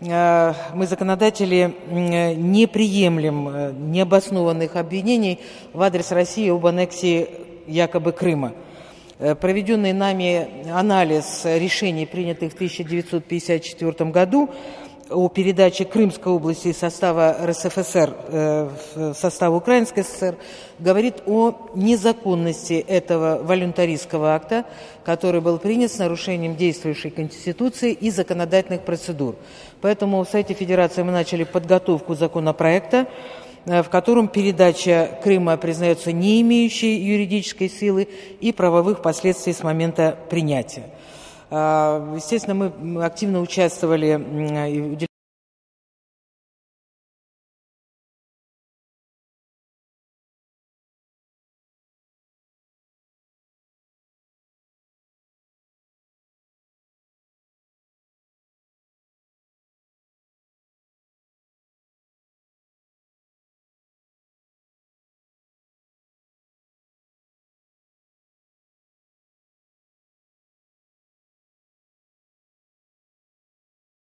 мы, законодатели, не приемлем необоснованных обвинений в адрес России об аннексии якобы Крыма. Проведенный нами анализ решений, принятых в 1954 году, о передаче Крымской области из состава РСФСР в состав Украинской ССР, говорит о незаконности этого волюнтаристского акта, который был принят с нарушением действующей Конституции и законодательных процедур. Поэтому в Совете Федерации мы начали подготовку законопроекта, в котором передача Крыма признается не имеющей юридической силы и правовых последствий с момента принятия. Естественно, мы активно участвовали и уделяли